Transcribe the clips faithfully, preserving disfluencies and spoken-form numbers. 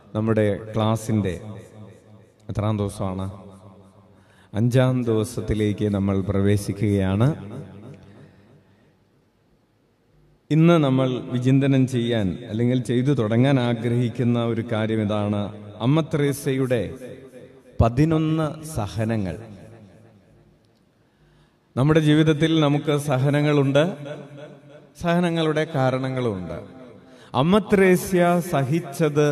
നമ്മുടെ ക്ലാസിൻ്റെ എത്രാം ദിവസമാണ്? അഞ്ചാം ദിവസത്തിലേക്ക് നമ്മൾ പ്രവേശിക്കുകയാണ്. ഇന്ന് നമ്മൾ വിചിന്തനം ചെയ്യാൻ അല്ലെങ്കിൽ ചെയ്തു തുടങ്ങാൻ ആഗ്രഹിക്കുന്ന ഒരു കാര്യം ഇതാണ്: അമ്മ ത്രേസ്യയുടെ പതിനൊന്ന് സഹനങ്ങൾ. നമ്മുടെ ജീവിതത്തിൽ നമുക്ക് സഹനങ്ങളുണ്ട്, സഹനങ്ങളുടെ കാരണങ്ങളുമുണ്ട്. അമ്മ ത്രേസ്യ സഹിച്ചത്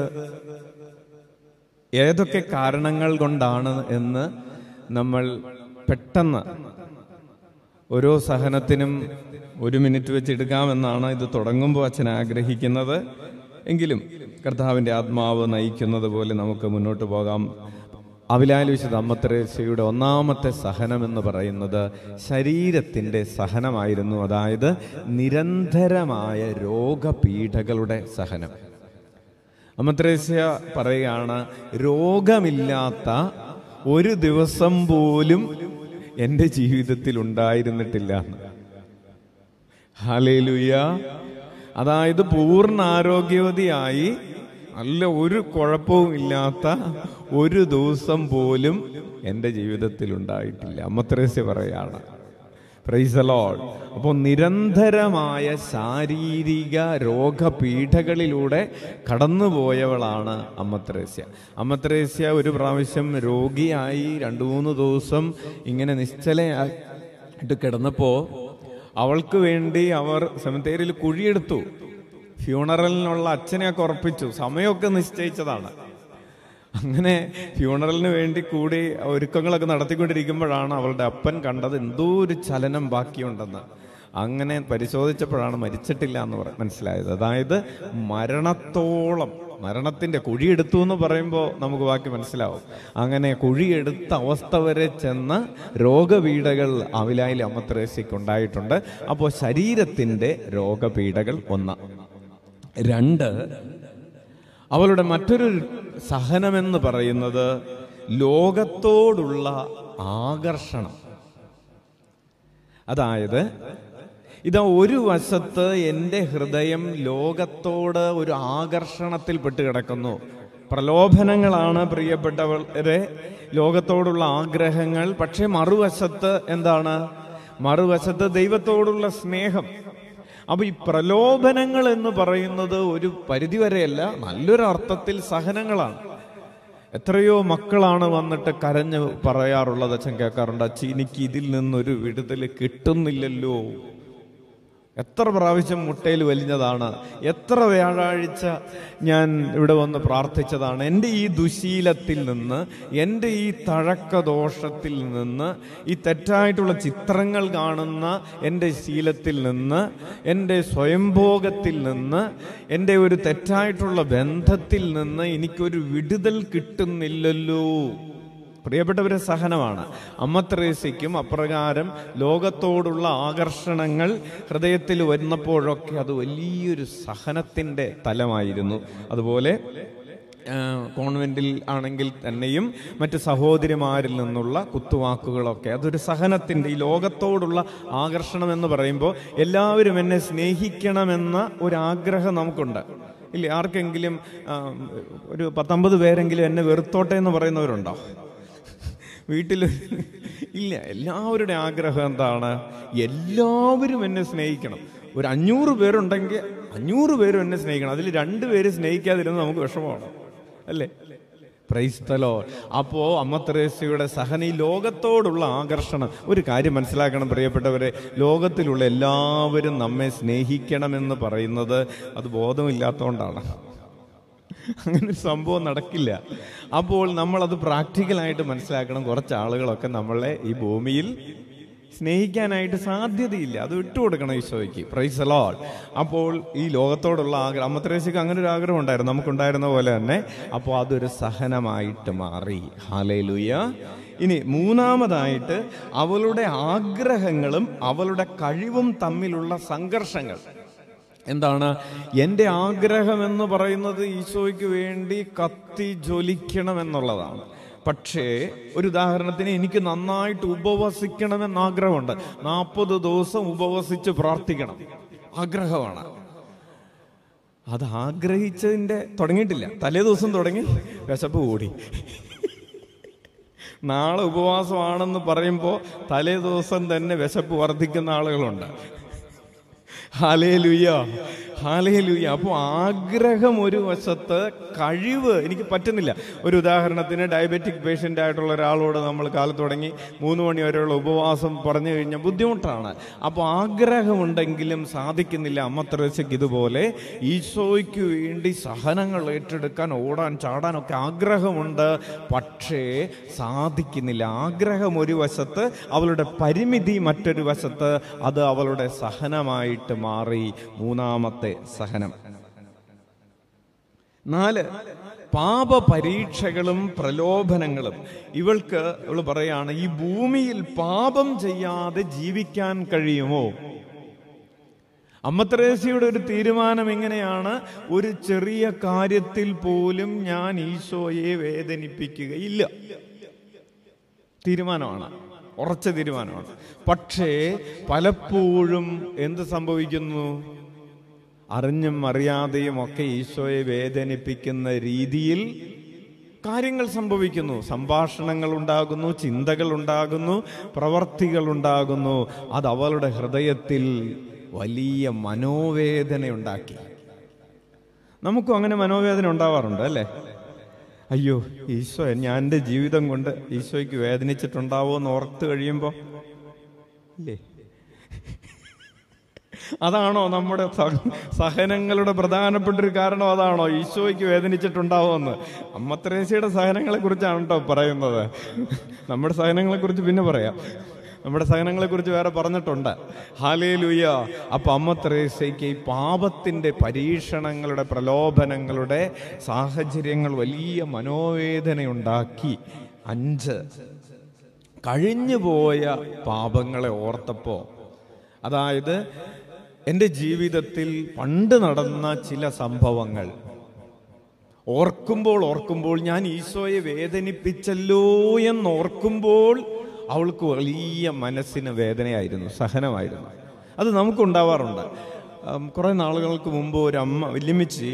ഏതൊക്കെ കാരണങ്ങൾ കൊണ്ടാണ് എന്ന് നമ്മൾ പെട്ടെന്ന് ഓരോ സഹനത്തിനും ഒരു മിനിറ്റ് വെച്ചെടുക്കാമെന്നാണ് ഇത് തുടങ്ങുമ്പോൾ അച്ഛൻ ആഗ്രഹിക്കുന്നത്. എങ്കിലും കർത്താവിൻ്റെ ആത്മാവ് നയിക്കുന്നത് പോലെ നമുക്ക് മുന്നോട്ട് പോകാം. അവിലാൽ വിശുദ്ധ അമ്മ ത്രേസ്യയുടെ ഒന്നാമത്തെ സഹനം എന്ന് പറയുന്നത് ശരീരത്തിൻ്റെ സഹനമായിരുന്നു. അതായത് നിരന്തരമായ രോഗപീഠകളുടെ സഹനം. അമ്മ ത്രേസ്യ പറയുകയാണ്, രോഗമില്ലാത്ത ഒരു ദിവസം പോലും എൻ്റെ ജീവിതത്തിൽ ഉണ്ടായിരുന്നിട്ടില്ല. ഹല്ലേലൂയ. അതായത് പൂർണ്ണ ആരോഗ്യവതിയായി നല്ല ഒരു കുഴപ്പവും ഇല്ലാത്ത ഒരു ദിവസം പോലും എൻ്റെ ജീവിതത്തിൽ ഉണ്ടായിട്ടില്ല. അമ്മ ത്രേസ്യ പറയാണ്. Praise the Lord. അപ്പോൾ നിരന്തരമായ ശാരീരിക രോഗപീഠകളിലൂടെ കടന്നുപോയവളാണ് അമ്മ ത്രേസ്യ. അമ്മ ത്രേസ്യ ഒരു പ്രാവശ്യം രോഗിയായി രണ്ടു മൂന്ന് ദിവസം ഇങ്ങനെ നിശ്ചലയായിട്ട് കിടന്നപ്പോൾ അവൾക്ക് വേണ്ടി അവർ സെമിത്തേരിയിൽ കുഴിയെടുത്തു. ഫ്യൂണറലിനുള്ള അച്ഛനെയൊക്കെ ഉറപ്പിച്ചു, സമയമൊക്കെ നിശ്ചയിച്ചതാണ്. അങ്ങനെ ഫ്യൂണറലിന് വേണ്ടി കൂടി ഒരുക്കങ്ങളൊക്കെ നടത്തിക്കൊണ്ടിരിക്കുമ്പോഴാണ് അവളുടെ അപ്പൻ കണ്ടത് എന്തോ ഒരു ചലനം ബാക്കിയുണ്ടെന്ന്. അങ്ങനെ പരിശോധിച്ചപ്പോഴാണ് മരിച്ചിട്ടില്ല എന്ന് മനസ്സിലായത്. അതായത് മരണത്തോളം, മരണത്തിൻ്റെ കുഴിയെടുത്തു എന്ന് പറയുമ്പോൾ നമുക്ക് ബാക്കി മനസ്സിലാവും. അങ്ങനെ കുഴിയെടുത്ത അവസ്ഥ വരെ ചെന്ന് രോഗപീഠകൾ അവിലായിൽ അമ്മ ത്രേസ്യയ്ക്ക് ഉണ്ടായിട്ടുണ്ട്. അപ്പോൾ ശരീരത്തിൻ്റെ രോഗപീഠകൾ ഒന്ന്. രണ്ട്, അവളുടെ മറ്റൊരു സഹനമെന്ന് പറയുന്നത് ലോകത്തോടുള്ള ആകർഷണം. അതായത് ഇതാ ഒരു വശത്ത് എൻ്റെ ഹൃദയം ലോകത്തോട് ഒരു ആകർഷണത്തിൽ പെട്ട് കിടക്കുന്നു. പ്രലോഭനങ്ങളാണ് പ്രിയപ്പെട്ടവരെ ലോകത്തോടുള്ള ആഗ്രഹങ്ങൾ. പക്ഷെ മറുവശത്ത് എന്താണ്? മറുവശത്ത് ദൈവത്തോടുള്ള സ്നേഹം. അപ്പൊ ഈ പ്രലോഭനങ്ങൾ എന്ന് പറയുന്നത് ഒരു പരിധിവരെയല്ല, നല്ലൊരു അർത്ഥത്തിൽ സഹനങ്ങളാണ്. എത്രയോ മക്കളാണ് വന്നിട്ട് കരഞ്ഞ് പറയാറുള്ളത് അച്ഛൻ കേൾക്കാറുണ്ട്, അച്ഛൻ എനിക്ക് ഇതിൽ നിന്നൊരു വിടുതൽ കിട്ടുന്നില്ലല്ലോ. എത്ര പ്രാവശ്യം മുട്ടയിൽ വലിഞ്ഞതാണ്, എത്ര വ്യാഴാഴ്ച ഞാൻ ഇവിടെ വന്ന് പ്രാർത്ഥിച്ചതാണ്. എൻ്റെ ഈ ദുശീലത്തിൽ നിന്ന്, എൻ്റെ ഈ തഴക്കദോഷത്തിൽ നിന്ന്, ഈ തെറ്റായിട്ടുള്ള ചിത്രങ്ങൾ കാണുന്ന എൻ്റെ ശീലത്തിൽ നിന്ന്, എൻ്റെ സ്വയംഭോഗത്തിൽ നിന്ന്, എൻ്റെ ഒരു തെറ്റായിട്ടുള്ള ബന്ധത്തിൽ നിന്ന് എനിക്കൊരു വിടുതൽ കിട്ടുന്നില്ലല്ലോ. പ്രിയപ്പെട്ടവരെ, സഹനമാണ്. അമ്മ ത്രേസ്യയ്ക്കും അപ്രകാരം ലോകത്തോടുള്ള ആകർഷണങ്ങൾ ഹൃദയത്തിൽ വരുന്നപ്പോഴൊക്കെ അത് വലിയൊരു സഹനത്തിൻ്റെ തലമായിരുന്നു. അതുപോലെ കോൺവെന്റിൽ ആണെങ്കിൽ തന്നെയും മറ്റ് സഹോദരിമാരിൽ നിന്നുള്ള കുത്തുവാക്കുകളൊക്കെ അതൊരു സഹനത്തിൻ്റെ, ഈ ലോകത്തോടുള്ള ആകർഷണം എന്ന് പറയുമ്പോൾ എല്ലാവരും എന്നെ സ്നേഹിക്കണമെന്ന ഒരാഗ്രഹം നമുക്കുണ്ട്, ഇല്ലേ? ആർക്കെങ്കിലും ഒരു പത്തൊമ്പത് പേരെങ്കിലും എന്നെ വെറുത്തോട്ടെ എന്ന് പറയുന്നവരുണ്ടോ വീട്ടിൽ? ഇല്ല. എല്ലാവരുടെ ആഗ്രഹം എന്താണ്? എല്ലാവരും എന്നെ സ്നേഹിക്കണം. ഒരു അഞ്ഞൂറ് പേരുണ്ടെങ്കിൽ അഞ്ഞൂറ് പേരും എന്നെ സ്നേഹിക്കണം. അതിൽ രണ്ടുപേര് സ്നേഹിക്കാതിരുന്ന് നമുക്ക് വിഷമമാണ്, അല്ലേ? Praise the Lord. അപ്പോ അമ്മ ത്രേസ്യയുടെ സഹന, ഈ ലോകത്തോടുള്ള ആകർഷണം. ഒരു കാര്യം മനസ്സിലാക്കണം പ്രിയപ്പെട്ടവരെ, ലോകത്തിലുള്ള എല്ലാവരും നമ്മെ സ്നേഹിക്കണമെന്ന് പറയുന്നത് അത് ബോധമില്ലാത്തതുകൊണ്ടാണ്. അങ്ങനെ ഒരു സംഭവം നടക്കില്ല. അപ്പോൾ നമ്മളത് പ്രാക്ടിക്കലായിട്ട് മനസ്സിലാക്കണം. കുറച്ച് ആളുകളൊക്കെ നമ്മളെ ഈ ഭൂമിയിൽ സ്നേഹിക്കാനായിട്ട് സാധ്യതയില്ല, അത് വിട്ടുകൊടുക്കണം ഈശോയ്ക്ക്. Praise the Lord. അപ്പോൾ ഈ ലോകത്തോടുള്ള ആഗ്രഹം, അമ്മ ത്രേസ്യയ്ക്ക് അങ്ങനെ ഒരു ആഗ്രഹം ഉണ്ടായിരുന്നു, നമുക്കുണ്ടായിരുന്ന പോലെ തന്നെ. അപ്പോൾ അതൊരു സഹനമായിട്ട് മാറി. ഹല്ലേലൂയ. ഇനി മൂന്നാമതായിട്ട് അവളുടെ ആഗ്രഹങ്ങളും അവളുടെ കഴിവും തമ്മിലുള്ള സംഘർഷങ്ങൾ. എന്താണ്? എൻ്റെ ആഗ്രഹം എന്ന് പറയുന്നത് ഈശോയ്ക്ക് വേണ്ടി കത്തി ജ്വലിക്കണം എന്നുള്ളതാണ്. പക്ഷേ ഒരു ഉദാഹരണത്തിന് എനിക്ക് നന്നായിട്ട് ഉപവസിക്കണമെന്ന് ആഗ്രഹമുണ്ട്. നാൽപ്പത് ദിവസം ഉപവസിച്ച് പ്രാർത്ഥിക്കണം ആഗ്രഹമാണ്. അത് ആഗ്രഹിച്ചതിൻ്റെ തുടങ്ങിയിട്ടില്ല, തലേ ദിവസം തുടങ്ങി വിശപ്പ് കൂടി. നാളെ ഉപവാസമാണെന്ന് പറയുമ്പോൾ തലേ ദിവസം തന്നെ വിശപ്പ് വർദ്ധിക്കുന്ന ആളുകളുണ്ട്. Hallelujah, hallelujah. അപ്പോൾ ആഗ്രഹം ഒരു വശത്ത്, കഴിവ് എനിക്ക് പറ്റുന്നില്ല. ഒരു ഉദാഹരണത്തിന് ഡയബറ്റിക് പേഷ്യൻ്റ് ആയിട്ടുള്ള ഒരാളോട് നമ്മൾ കാലത്ത് തുടങ്ങി മൂന്ന് മണി വരെയുള്ള ഉപവാസം പറഞ്ഞു കഴിഞ്ഞാൽ ബുദ്ധിമുട്ടാണ്. അപ്പോൾ ആഗ്രഹമുണ്ടെങ്കിലും സാധിക്കുന്നില്ല. അമ്മ തെരേസയ്ക്ക് ഇതുപോലെ ഈശോയ്ക്ക് വേണ്ടി സഹനങ്ങൾ ഏറ്റെടുക്കാൻ, ഓടാൻ, ചാടാനൊക്കെ ആഗ്രഹമുണ്ട്, പക്ഷേ സാധിക്കുന്നില്ല. ആഗ്രഹം ഒരു വശത്ത്, അവളുടെ പരിമിതി മറ്റൊരു വശത്ത്, അത് അവളുടെ സഹനമായിട്ട് മാറി. മൂന്നാമത്തെ സഹനം. നാല്, പാപ പരീക്ഷകളും പ്രലോഭനങ്ങളും. ഇവൾക്ക് ഇവൾ പറയാണ്, ഈ ഭൂമിയിൽ പാപം ചെയ്യാതെ ജീവിക്കാൻ കഴിയുമോ? അമ്മ തെരേസയുടെ ഒരു തീരുമാനം എങ്ങനെയാണ്? ഒരു ചെറിയ കാര്യത്തിൽ പോലും ഞാൻ ഈശോയെ വേദനിപ്പിക്കുകയില്ല. തീരുമാനമാണ്, ഉറച്ച തീരുമാനമാണ്. പക്ഷേ പലപ്പോഴും എന്ത് സംഭവിക്കുന്നു? അറിഞ്ഞും അറിയാതെയും ഒക്കെ ഈശോയെ വേദനിപ്പിക്കുന്ന രീതിയിൽ കാര്യങ്ങൾ സംഭവിക്കുന്നു. സംഭാഷണങ്ങൾ ഉണ്ടാകുന്നു, ചിന്തകൾ ഉണ്ടാകുന്നു, പ്രവർത്തികൾ ഉണ്ടാകുന്നു. അത് അവളുടെ ഹൃദയത്തിൽ വലിയ മനോവേദന ഉണ്ടാക്കി. നമുക്കും അങ്ങനെ മനോവേദന ഉണ്ടാവാറുണ്ട് അല്ലേ? അയ്യോ ഈശോ, ഞാൻ എൻ്റെ ജീവിതം കൊണ്ട് ഈശോയ്ക്ക് വേദനിച്ചിട്ടുണ്ടാവോ എന്ന് ഓർത്ത് കഴിയുമ്പോൾ ഇല്ലേ? അതാണോ നമ്മുടെ സഹനങ്ങളുടെ പ്രധാനപ്പെട്ട ഒരു കാരണം? അതാണോ ഈശോയ്ക്ക് വേദനിച്ചിട്ടുണ്ടാവോ എന്ന്? അമ്മ തെരേസയുടെ സഹനങ്ങളെ കുറിച്ചാണ് കേട്ടോ പറയുന്നത്. നമ്മുടെ സഹനങ്ങളെ കുറിച്ച് പിന്നെ പറയാം. നമ്മുടെ സഹനങ്ങളെ കുറിച്ച് വേറെ പറഞ്ഞിട്ടുണ്ട്. ഹല്ലേലൂയ. അപ്പൊ അമ്മ തെരേസയ്ക്ക് ഈ പാപത്തിന്റെ പരീക്ഷണങ്ങളുടെ, പ്രലോഭനങ്ങളുടെ സാഹചര്യങ്ങൾ വലിയ മനോവേദനയുണ്ടാക്കി. അഞ്ച്, കഴിഞ്ഞുപോയ പാപങ്ങളെ ഓർത്തപ്പോ, അതായത് എൻ്റെ ജീവിതത്തിൽ പണ്ട് നടന്ന ചില സംഭവങ്ങൾ ഓർക്കുമ്പോൾ ഓർക്കുമ്പോൾ ഞാൻ ഈശോയെ വേദനിപ്പിച്ചല്ലോ എന്നോർക്കുമ്പോൾ അവൾക്ക് വലിയ മനസ്സിന് വേദനയായിരുന്നു, സഹനമായിരുന്നു. അത് നമുക്കുണ്ടാവാറുണ്ട്. കുറേ നാളുകൾക്ക് മുമ്പ് ഒരു അമ്മ, വല്യമ്മച്ചി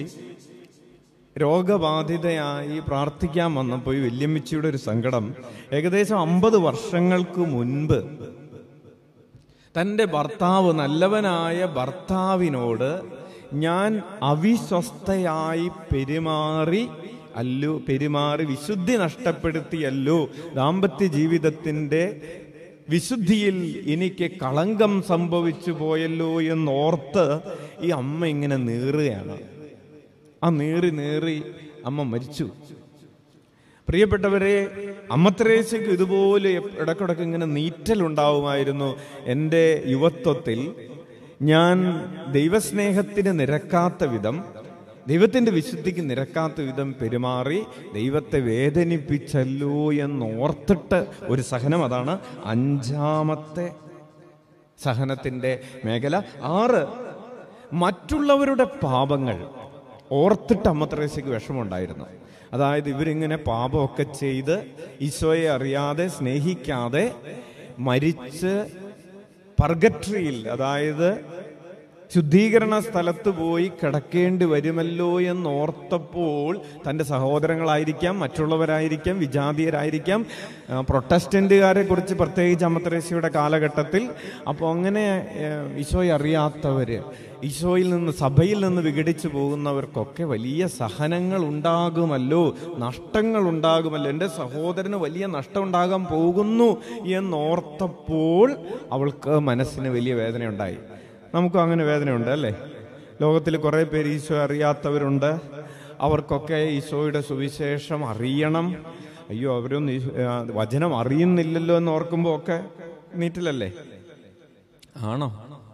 രോഗബാധിതയായി പ്രാർത്ഥിക്കാൻ വന്നപ്പോൾ ഈ വല്യമ്മച്ചിയുടെ ഒരു സങ്കടം, ഏകദേശം അമ്പത് വർഷങ്ങൾക്ക് മുൻപ് തൻ്റെ ഭർത്താവ്, നല്ലവനായ ഭർത്താവിനോട് ഞാൻ അവിശ്വസ്തയായി പെരുമാറി അല്ലോ പെരുമാറി വിശുദ്ധി നഷ്ടപ്പെടുത്തിയല്ലോ, ദാമ്പത്യ ജീവിതത്തിൻ്റെ വിശുദ്ധിയിൽ എനിക്ക് കളങ്കം സംഭവിച്ചു പോയല്ലോ എന്നോർത്ത് ഈ അമ്മ ഇങ്ങനെ നീറുകയാണ്. ആ നീറി നീറി അമ്മ മരിച്ചു. പ്രിയപ്പെട്ടവരെ, അമ്മ തെരേസയ്ക്ക് ഇതുപോലെ ഇടക്കിടക്ക് ഇങ്ങനെ നീറ്റലുണ്ടാവുമായിരുന്നു. എൻ്റെ യുവത്വത്തിൽ ഞാൻ ദൈവസ്നേഹത്തിന് നിരക്കാത്ത വിധം, ദൈവത്തിൻ്റെ വിശുദ്ധിക്ക് നിരക്കാത്ത വിധം പെരുമാറി ദൈവത്തെ വേദനിപ്പിച്ചല്ലോ എന്നോർത്തിട്ട് ഒരു സഹനം. അതാണ് അഞ്ചാമത്തെ സഹനത്തിൻ്റെ മേഖല. ആറ്, മറ്റുള്ളവരുടെ പാപങ്ങൾ ഓർത്തിട്ട് അമ്മ തെരേസയ്ക്ക് വിഷമമുണ്ടായിരുന്നു. അതായത് ഇവരിങ്ങനെ പാപമൊക്കെ ചെയ്ത് ഈശോയെ അറിയാതെ, സ്നേഹിക്കാതെ മരിച്ച് പർഗട്രിയിൽ, അതായത് ശുദ്ധീകരണ സ്ഥലത്ത് പോയി കിടക്കേണ്ടി വരുമല്ലോ എന്നോർത്തപ്പോൾ തൻ്റെ സഹോദരങ്ങളായിരിക്കാം, മറ്റുള്ളവരായിരിക്കാം, വിജാതീയരായിരിക്കാം, പ്രൊട്ടസ്റ്റന്റുകാരെ കുറിച്ച് പ്രത്യേകിച്ച് അമ്മ തെരേസയുടെ കാലഘട്ടത്തിൽ. അപ്പോൾ അങ്ങനെ ഈശോയെ അറിയാത്തവർ, ഈശോയിൽ നിന്ന്, സഭയിൽ നിന്ന് വിഘടിച്ചു പോകുന്നവർക്കൊക്കെ വലിയ സഹനങ്ങൾ ഉണ്ടാകുമല്ലോ, നഷ്ടങ്ങൾ ഉണ്ടാകുമല്ലോ, എൻ്റെ സഹോദരന് വലിയ നഷ്ടം ഉണ്ടാകാൻ പോകുന്നു എന്നോർത്തപ്പോൾ അവൾക്ക് മനസ്സിന് വലിയ വേദനയുണ്ടായി. നമുക്കും അങ്ങനെ വേദനയുണ്ട് അല്ലേ? ലോകത്തിൽ കുറേ പേര് ഈശോ അറിയാത്തവരുണ്ട്. അവർക്കൊക്കെ ഈശോയുടെ സുവിശേഷം അറിയണം. അയ്യോ, അവരൊന്നും വചനം അറിയുന്നില്ലല്ലോ എന്ന് ഓർക്കുമ്പോൾ ഒക്കെ നീറ്റിലല്ലേ? ആണോ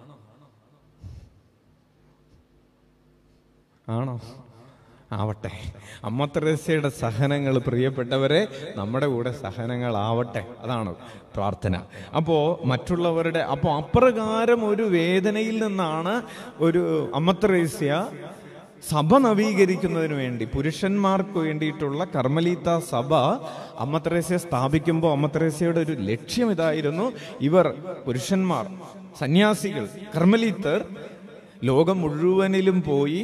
ആണോ ആവട്ടെ. അമ്മ തെരേസയുടെ സഹനങ്ങൾ, പ്രിയപ്പെട്ടവരെ, നമ്മുടെ കൂടെ സഹനങ്ങളാവട്ടെ. അതാണ് പ്രാർത്ഥന. അപ്പോൾ മറ്റുള്ളവരുടെ, അപ്പോൾ അപ്രകാരം ഒരു വേദനയിൽ നിന്നാണ് ഒരു അമ്മ തെരേസ സഭ നവീകരിക്കുന്നതിന് വേണ്ടി, പുരുഷന്മാർക്ക് വേണ്ടിയിട്ടുള്ള കർമ്മലീത്ത സഭ അമ്മ തെരേസയെ സ്ഥാപിക്കുമ്പോൾ അമ്മ തെരേസയുടെ ഒരു ലക്ഷ്യം ഇതായിരുന്നു. ഇവർ പുരുഷന്മാർ, സന്യാസികൾ, കർമ്മലീത്തർ ലോകം മുഴുവനിലും പോയി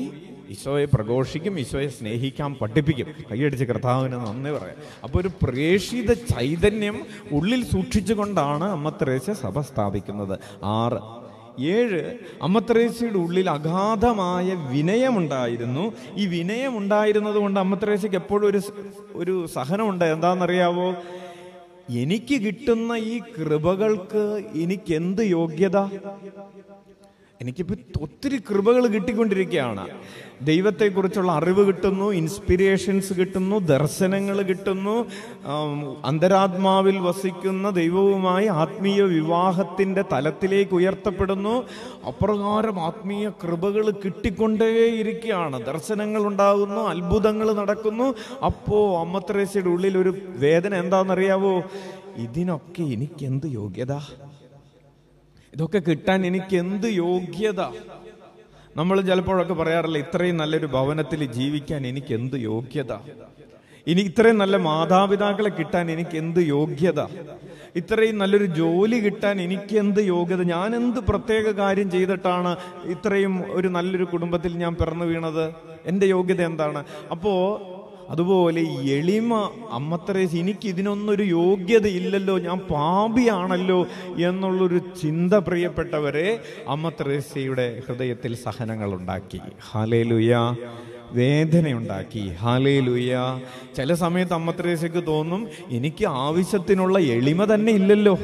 ഈശോയെ പ്രഘോഷിക്കും, ഈശോയെ സ്നേഹിക്കാൻ പഠിപ്പിക്കും. കൈയടിച്ച് കർത്താവിന് നന്ദി പറയാം. അപ്പോൾ ഒരു പ്രേഷിത ചൈതന്യം ഉള്ളിൽ സൂക്ഷിച്ചുകൊണ്ടാണ് അമ്മ ത്രേസ്യ സഭ സ്ഥാപിക്കുന്നത്. ആറ് ഏഴ് അമ്മ ത്രേസ്യയുടെ ഉള്ളിൽ അഗാധമായ വിനയമുണ്ടായിരുന്നു. ഈ വിനയമുണ്ടായിരുന്നത് കൊണ്ട് അമ്മ ത്രേസ്യക്ക് എപ്പോഴും ഒരു ഒരു സഹനമുണ്ട്. എന്താണെന്നറിയാവോ? എനിക്ക് കിട്ടുന്ന ഈ കൃപകൾക്ക് എനിക്കെന്ത് യോഗ്യത? എനിക്കിപ്പോൾ ഒത്തിരി കൃപകൾ കിട്ടിക്കൊണ്ടിരിക്കുകയാണ്. ദൈവത്തെക്കുറിച്ചുള്ള അറിവ് കിട്ടുന്നു, ഇൻസ്പിരേഷൻസ് കിട്ടുന്നു, ദർശനങ്ങൾ കിട്ടുന്നു, അന്തരാത്മാവിൽ വസിക്കുന്ന ദൈവവുമായി ആത്മീയ വിവാഹത്തിൻ്റെ തലത്തിലേക്ക് ഉയർത്തപ്പെടുന്നു. അപ്രകാരം ആത്മീയ കൃപകൾ കിട്ടിക്കൊണ്ടേയിരിക്കുകയാണ്. ദർശനങ്ങൾ ഉണ്ടാകുന്നു, അത്ഭുതങ്ങൾ നടക്കുന്നു. അപ്പോൾ അമ്മ ത്രേസ്യയുടെ ഉള്ളിൽ ഒരു വേദന എന്താണെന്നറിയാവോ? ഇതിനൊക്കെ എനിക്കെന്ത് യോഗ്യത? ഇതൊക്കെ കിട്ടാൻ എനിക്ക് എന്ത് യോഗ്യത? നമ്മൾ ചിലപ്പോഴൊക്കെ പറയാറില്ല, ഇത്രയും നല്ലൊരു ഭവനത്തിൽ ജീവിക്കാൻ എനിക്ക് എന്ത് യോഗ്യത? ഇനി ഇത്രയും നല്ല മാതാപിതാക്കളെ കിട്ടാൻ എനിക്ക് എന്ത് യോഗ്യത? ഇത്രയും നല്ലൊരു ജോലി കിട്ടാൻ എനിക്ക് എന്ത് യോഗ്യത? ഞാൻ എന്ത് പ്രത്യേക കാര്യം ചെയ്തിട്ടാണ് ഇത്രയും ഒരു നല്ലൊരു കുടുംബത്തിൽ ഞാൻ പിറന്നു വീണത്? എൻ്റെ യോഗ്യത എന്താണ്? അപ്പോൾ അതുപോലെ എളിമ അമ്മ ത്രേസ്യ, എനിക്ക് ഇതിനൊന്നൊരു യോഗ്യത ഇല്ലല്ലോ, ഞാൻ പാപിയാണല്ലോ എന്നുള്ളൊരു ചിന്ത പ്രിയപ്പെട്ടവരെ അമ്മ ത്രേസ്യയുടെ ഹൃദയത്തിൽ സഹനങ്ങൾ ഉണ്ടാക്കി. ഹല്ലേലൂയ. വേദനയുണ്ടാക്കി. ഹല്ലേലൂയ. ചില സമയത്ത് അമ്മ ത്രേസ്യക്ക് തോന്നും, എനിക്ക് ആവശ്യത്തിനുള്ള എളിമ തന്നെ ഇല്ലല്ലോ,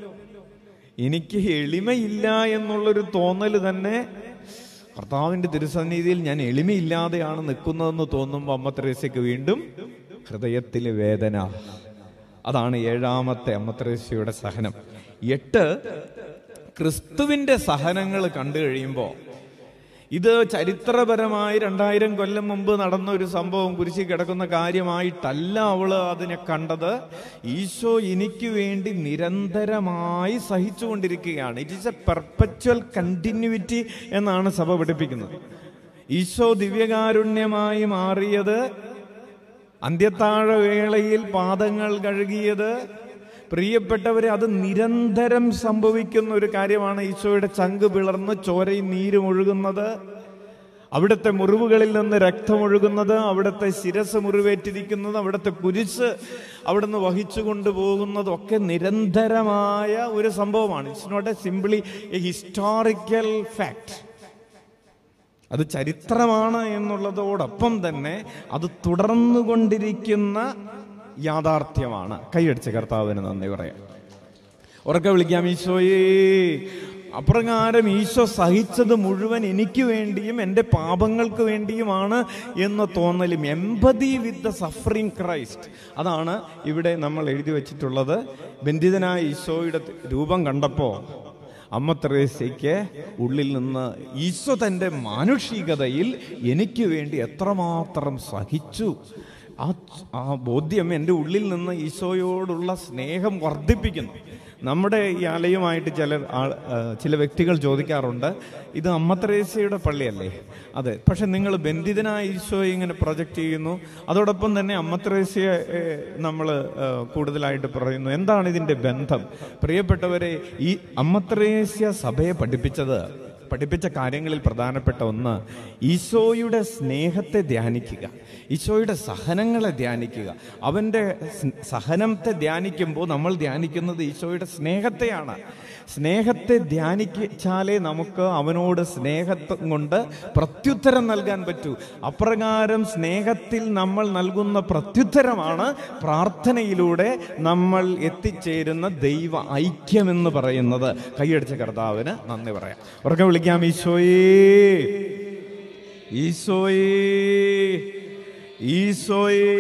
എനിക്ക് എളിമയില്ല എന്നുള്ളൊരു തോന്നൽ തന്നെ. കർത്താവിൻ്റെ തിരുസന്നിധിയിൽ ഞാൻ എളിമയില്ലാതെയാണ് നിൽക്കുന്നതെന്ന് തോന്നുമ്പോൾ അമ്മ ത്രേസ്യക്ക് വീണ്ടും ഹൃദയത്തിലെ വേദന. അതാണ് ഏഴാമത്തെ അമ്മ ത്രേസ്യയുടെ സഹനം. എട്ട്, ക്രിസ്തുവിൻ്റെ സഹനങ്ങൾ കണ്ടു കഴിയുമ്പോൾ, ഇത് ചരിത്രപരമായി രണ്ടായിരം കൊല്ലം മുമ്പ് നടന്ന ഒരു സംഭവം, കുരിശിൽ കിടക്കുന്ന കാര്യമായിട്ടല്ല അവള് അതിനെ കണ്ടത്. ഈശോ എനിക്ക് വേണ്ടി നിരന്തരമായി സഹിച്ചുകൊണ്ടിരിക്കുകയാണ്. It is a perpetual continuity എന്നാണ് സഭ പഠിപ്പിക്കുന്നത്. ഈശോ ദിവ്യകാരുണ്യമായി മാറിയത്, അന്ത്യത്താഴ വേളയിൽ പാദങ്ങൾ കഴുകിയത്, പ്രിയപ്പെട്ടവരെ, അത് നിരന്തരം സംഭവിക്കുന്ന ഒരു കാര്യമാണ്. ഈശോയുടെ ചങ്ക് പിളർന്ന് ചോരയും നീരും ഒഴുകുന്നത്, അവിടുത്തെ മുറിവുകളിൽ നിന്ന് രക്തമൊഴുകുന്നത്, അവിടുത്തെ ശിരസ് മുറിവേറ്റിരിക്കുന്നത്, അവിടുത്തെ കുരിശ് അവിടുന്ന് വഹിച്ചു കൊണ്ടുപോകുന്നതൊക്കെ നിരന്തരമായ ഒരു സംഭവമാണ്. It's not a simply a historical fact. അത് ചരിത്രമാണ് എന്നുള്ളതോടൊപ്പം തന്നെ അത് തുടർന്നുകൊണ്ടിരിക്കുന്ന യാഥാർത്ഥ്യമാണ്. കൈയടിച്ച കർത്താവിന് നന്ദി പറയാം. ഉറക്കെ വിളിക്കാം, ഈശോയേ. അപ്രകാരം ഈശോ സഹിച്ചത് മുഴുവൻ എനിക്ക് വേണ്ടിയും എൻ്റെ പാപങ്ങൾക്ക് വേണ്ടിയുമാണ് എന്ന തോന്നലും, empathy with the suffering Christ, അതാണ് ഇവിടെ നമ്മൾ എഴുതി വച്ചിട്ടുള്ളത്. ബന്ധിതനായ ഈശോയുടെ രൂപം കണ്ടപ്പോൾ അമ്മ ത്രേസ്യയ്ക്ക് ഉള്ളിൽ നിന്ന് ഈശോ തൻ്റെ മാനുഷികതയിൽ എനിക്ക് വേണ്ടി എത്രമാത്രം സഹിച്ചു, ആ ആ ബോധ്യം എൻ്റെ ഉള്ളിൽ നിന്ന് ഈശോയോടുള്ള സ്നേഹം വർദ്ധിപ്പിക്കുന്നു. നമ്മുടെ ഈ ആലയമായിട്ട് ചില ചില വ്യക്തികൾ ചോദിക്കാറുണ്ട്, ഇത് അമ്മ ത്രേസ്യയുടെ പള്ളിയല്ലേ? അതെ. പക്ഷെ നിങ്ങൾ ബന്ധിതനായ ഈശോയെ ഇങ്ങനെ പ്രൊജക്റ്റ് ചെയ്യുന്നു, അതോടൊപ്പം തന്നെ അമ്മ ത്രേസ്യയെ നമ്മൾ കൂടുതലായിട്ട് പറയുന്നു. എന്താണ് ഇതിൻ്റെ ബന്ധം? പ്രിയപ്പെട്ടവരെ, ഈ അമ്മ ത്രേസ്യ സഭയെ പഠിപ്പിച്ചത് പഠിപ്പിച്ച കാര്യങ്ങളിൽ പ്രധാനപ്പെട്ട ഒന്ന്, ഈശോയുടെ സ്നേഹത്തെ ധ്യാനിക്കുക, ഈശോയുടെ സഹനങ്ങളെ ധ്യാനിക്കുക. അവൻ്റെ സഹനത്തെ ധ്യാനിക്കുമ്പോൾ നമ്മൾ ധ്യാനിക്കുന്നത് ഈശോയുടെ സ്നേഹത്തെയാണ്. സ്നേഹത്തെ ധ്യാനിച്ചാലേ നമുക്ക് അവനോട് സ്നേഹം കൊണ്ട് പ്രത്യുത്തരം നൽകാൻ പറ്റൂ. അപ്രകാരം സ്നേഹത്തിൽ നമ്മൾ നൽകുന്ന പ്രത്യുത്തരമാണ് പ്രാർത്ഥനയിലൂടെ നമ്മൾ എത്തിച്ചേരുന്ന ദൈവ ഐക്യമെന്ന് പറയുന്നത്. കൈയടിച്ച കർത്താവിന് നന്ദി പറയാം. ഉറക്കെ വിളിക്കാം, ഈശോയേ, ഈശോയേ, ഈശോയേ,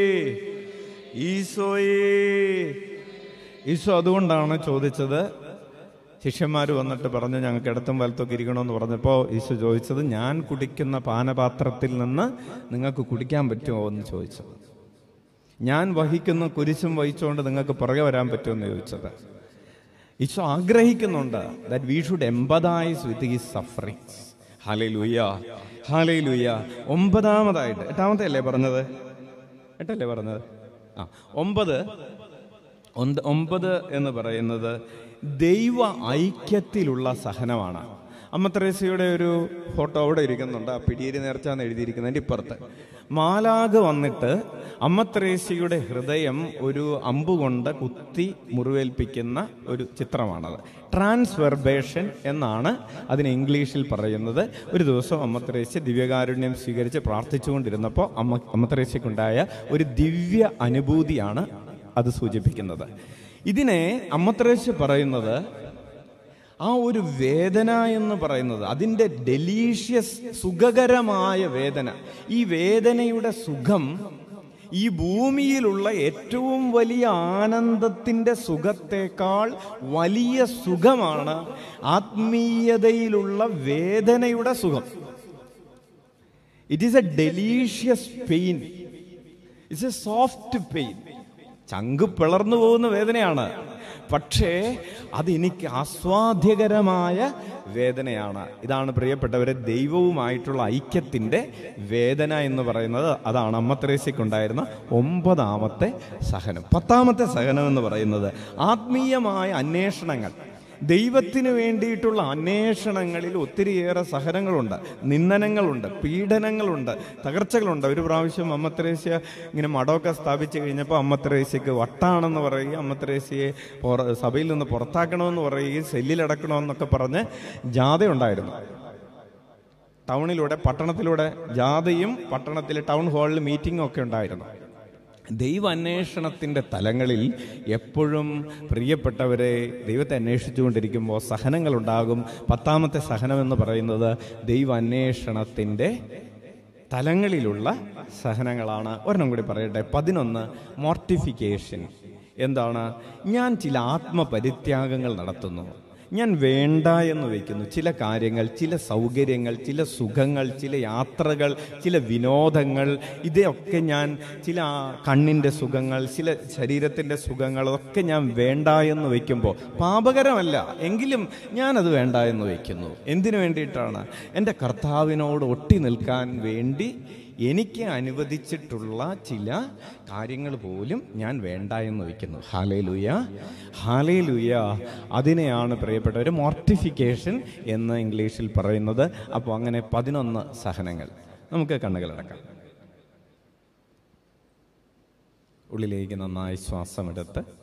ഈശോയേ. ഈശോ അതുകൊണ്ടാണ് ചോദിച്ചത്, ശിഷ്യന്മാർ വന്നിട്ട് പറഞ്ഞു ഞങ്ങൾക്ക് ഇടത്തും വലത്തൊക്കെ ഇരിക്കണമെന്ന് പറഞ്ഞപ്പോൾ ഈശോ ചോദിച്ചത്, ഞാൻ കുടിക്കുന്ന പാനപാത്രത്തിൽ നിന്ന് നിങ്ങൾക്ക് കുടിക്കാൻ പറ്റുമോ എന്ന് ചോദിച്ചത്. ഞാൻ വഹിക്കുന്ന കുരിശും വഹിച്ചുകൊണ്ട് നിങ്ങൾക്ക് പുറകെ വരാൻ പറ്റുമെന്ന് ചോദിച്ചത്. ഈശോ ആഗ്രഹിക്കുന്നുണ്ട് that we should empathize with his sufferings. Hallelujah, hallelujah. ഒമ്പതാമതായിട്ട്, എട്ടാമത്തെ അല്ലേ പറഞ്ഞത്? എട്ടല്ലേ പറഞ്ഞത്? ആ, ഒമ്പത് ഒമ്പത് എന്ന് പറയുന്നത് ദൈവ ഐക്യത്തിലുള്ള സഹനമാണ്. അമ്മ തെരേസയുടെ ഒരു ഫോട്ടോ അവിടെ ഇരിക്കുന്നുണ്ട്. ആ പിടിയേരി നേർച്ചാന്ന് എഴുതിയിരിക്കുന്നതിൻ്റെ ഇപ്പുറത്ത് മാലാഖ വന്നിട്ട് അമ്മ തെരേസയുടെ ഹൃദയം ഒരു അമ്പുകൊണ്ട് കുത്തി മുറിവേൽപ്പിക്കുന്ന ഒരു ചിത്രമാണത്. ട്രാൻസ്വെർബേഷൻ എന്നാണ് അതിന് ഇംഗ്ലീഷിൽ പറയുന്നത്. ഒരു ദിവസം അമ്മ തെരേസ ദിവ്യകാരുണ്യം സ്വീകരിച്ച് പ്രാർത്ഥിച്ചുകൊണ്ടിരുന്നപ്പോൾ അമ്മ അമ്മ തെരേസയ്ക്കുണ്ടായ ഒരു ദിവ്യ അനുഭൂതിയാണ് അത് സൂചിപ്പിക്കുന്നത്. ഇതിനെ അമ്മ തെരേസ പറയുന്നത് ആ ഒരു വേദന എന്ന് പറയുന്നത് അതിൻ്റെ ഡെലീഷ്യസ് സുഖകരമായ വേദന, ഈ വേദനയുടെ സുഖം ഈ ഭൂമിയിലുള്ള ഏറ്റവും വലിയ ആനന്ദത്തിൻ്റെ സുഖത്തേക്കാൾ വലിയ സുഖമാണ് ആത്മീയതയിലുള്ള വേദനയുടെ സുഖം. It is a delicious pain, it's a soft pain. ചങ്ക് പിളർന്നു പോകുന്ന വേദനയാണ്, പക്ഷേ അതെനിക്ക് ആസ്വാദ്യകരമായ വേദനയാണ്. ഇതാണ് പ്രിയപ്പെട്ടവരെ ദൈവവുമായിട്ടുള്ള ഐക്യത്തിൻ്റെ വേദന എന്ന് പറയുന്നത്. അതാണ് അമ്മ തെരേസയ്ക്കുണ്ടായിരുന്ന ഒമ്പതാമത്തെ സഹനം. പത്താമത്തെ സഹനം എന്ന് പറയുന്നത് ആത്മീയമായ അന്വേഷണങ്ങൾ. ദൈവത്തിന് വേണ്ടിയിട്ടുള്ള അന്വേഷണങ്ങളിൽ ഒത്തിരിയേറെ സഹനങ്ങളുണ്ട്, നിന്ദനങ്ങളുണ്ട്, പീഡനങ്ങളുണ്ട്, തകർച്ചകളുണ്ട്. ഒരു പ്രാവശ്യം അമ്മ തെരേസ ഇങ്ങനെ മഠമൊക്കെ സ്ഥാപിച്ചു കഴിഞ്ഞപ്പോൾ അമ്മ തെരേസയ്ക്ക് വട്ടാണെന്ന് പറയുകയും അമ്മ തെരേസയെ സഭയിൽ നിന്ന് പുറത്താക്കണമെന്ന് പറയുകയും സെല്ലിലടക്കണമെന്നൊക്കെ പറഞ്ഞ് ജാഥയുണ്ടായിരുന്നു. ടൗണിലൂടെ പട്ടണത്തിലൂടെ ജാഥയും പട്ടണത്തിലെ ടൗൺ ഹാളിൽ മീറ്റിങ്ങും ഒക്കെ ഉണ്ടായിരുന്നു. ദൈവ അന്വേഷണത്തിൻ്റെ തലങ്ങളിൽ എപ്പോഴും പ്രിയപ്പെട്ടവരെ ദൈവത്തെ അന്വേഷിച്ചുകൊണ്ടിരിക്കുമ്പോൾ സഹനങ്ങളുണ്ടാകും. പത്താമത്തെ സഹനം എന്ന് പറയുന്നത് ദൈവ അന്വേഷണത്തിൻ്റെ തലങ്ങളിലുള്ള സഹനങ്ങളാണ്. ഒരെണ്ണം കൂടി പറയട്ടെ. പതിനൊന്ന് മോർട്ടിഫിക്കേഷൻ. എന്താണ്? ഞാൻ ചില ആത്മപരിത്യാഗങ്ങൾ നടത്തുന്നു. ഞാൻ വേണ്ട എന്ന് വയ്ക്കുന്നു ചില കാര്യങ്ങൾ, ചില സൗകര്യങ്ങൾ, ചില സുഖങ്ങൾ, ചില യാത്രകൾ, ചില വിനോദങ്ങൾ. ഇതൊക്കെ ഞാൻ, ചില കണ്ണിൻ്റെ സുഖങ്ങൾ, ചില ശരീരത്തിൻ്റെ സുഖങ്ങൾ, അതൊക്കെ ഞാൻ വേണ്ട എന്ന് വയ്ക്കുമ്പോൾ പാപകരമല്ല, എങ്കിലും ഞാനത് വേണ്ട എന്ന് വയ്ക്കുന്നു. എന്തിനു വേണ്ടിയിട്ടാണ്? എൻ്റെ കർത്താവിനോട് ഒട്ടി നിൽക്കാൻ വേണ്ടി എനിക്ക് അനുവദിച്ചിട്ടുള്ള ചില കാര്യങ്ങൾ പോലും ഞാൻ വേണ്ട എന്ന് വയ്ക്കുന്നു. Hallelujah, hallelujah. അതിനെയാണ് പ്രിയപ്പെട്ടവർ മോർട്ടിഫിക്കേഷൻ എന്ന് ഇംഗ്ലീഷിൽ പറയുന്നത്. അപ്പോൾ അങ്ങനെ പതിനൊന്ന് സഹനങ്ങൾ. നമുക്ക് കണ്ണുകളടക്കാം. ഉള്ളിലേക്ക് നന്നായി ശ്വാസമെടുത്ത്